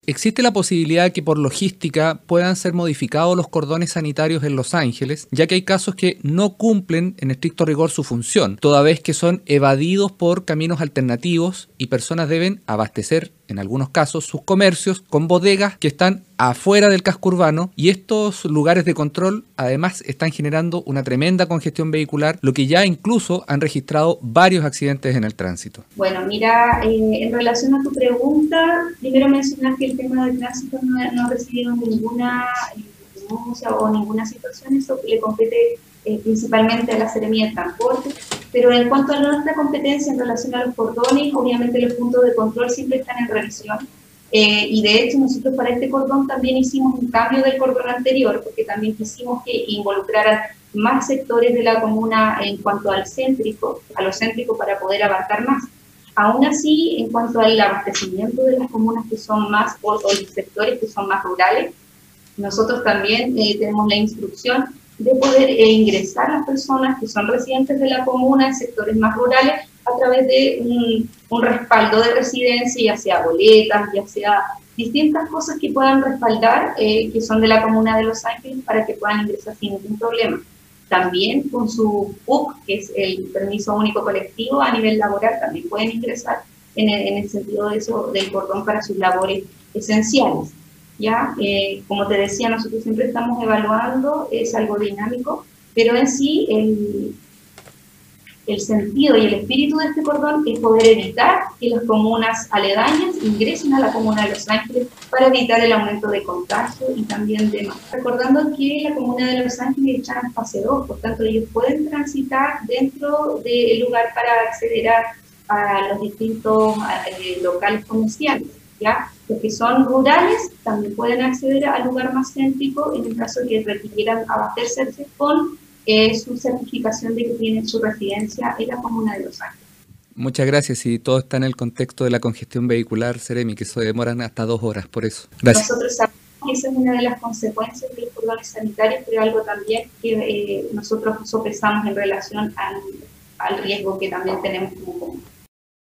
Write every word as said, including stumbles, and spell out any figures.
Existe la posibilidad de que por logística puedan ser modificados los cordones sanitarios en Los Ángeles, ya que hay casos que no cumplen en estricto rigor su función, toda vez que son evadidos por caminos alternativos y personas deben abastecer, en algunos casos, sus comercios con bodegas que están afuera del casco urbano, y estos lugares de control además están generando una tremenda congestión vehicular, lo que ya incluso han registrado varios accidentes en el tránsito. Bueno, mira, eh, en relación a tu pregunta, primero mencionar que el tema del tránsito no, no ha recibido ninguna eh, denuncia o ninguna situación, eso le compete eh, principalmente a la Seremía de Transporte, pero en cuanto a nuestra competencia en relación a los cordones, obviamente los puntos de control siempre están en revisión. Eh, y de hecho nosotros para este cordón también hicimos un cambio del cordón anterior, porque también quisimos que involucraran más sectores de la comuna en cuanto al céntrico, a lo céntrico para poder abarcar más. Aún así, en cuanto al abastecimiento de las comunas que son más, o, o los sectores que son más rurales, nosotros también eh, tenemos la instrucción de poder eh, ingresar a las personas que son residentes de la comuna en sectores más rurales a través de un, un respaldo de residencia, ya sea boletas, ya sea distintas cosas que puedan respaldar, eh, que son de la comuna de Los Ángeles, para que puedan ingresar sin ningún problema. También con su P U C, que es el permiso único colectivo a nivel laboral, también pueden ingresar en el, en el sentido de eso, del cordón para sus labores esenciales. ¿Ya? Eh, como te decía, nosotros siempre estamos evaluando, es algo dinámico, pero en sí el, el sentido y el espíritu de este cordón es poder evitar que las comunas aledañas ingresen a la comuna de Los Ángeles para evitar el aumento de contagio y también de más. Recordando que la comuna de Los Ángeles está en fase dos, por tanto ellos pueden transitar dentro del lugar para acceder a, a los distintos eh, locales comerciales, ¿ya? Los que son rurales también pueden acceder al lugar más céntrico en el caso de que requieran abastecerse con eh, su certificación de que tienen su residencia en la comuna de Los Ángeles. Muchas gracias, y todo está en el contexto de la congestión vehicular, Seremi, que se demoran hasta dos horas, por eso. Gracias. Nosotros sabemos que esa es una de las consecuencias de los cordones sanitarios, pero algo también que eh, nosotros sopesamos en relación al, al riesgo que también tenemos como comuna.